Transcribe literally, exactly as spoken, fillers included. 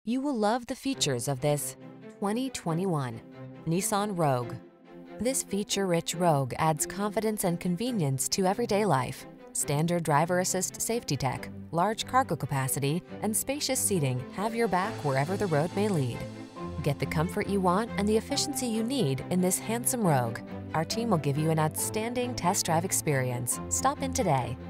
You will love the features of this twenty twenty-one Nissan Rogue. This feature-rich Rogue adds confidence and convenience to everyday life. Standard driver assist safety tech, large cargo capacity, and spacious seating have your back wherever the road may lead. Get the comfort you want and the efficiency you need in this handsome Rogue. Our team will give you an outstanding test drive experience. Stop in today.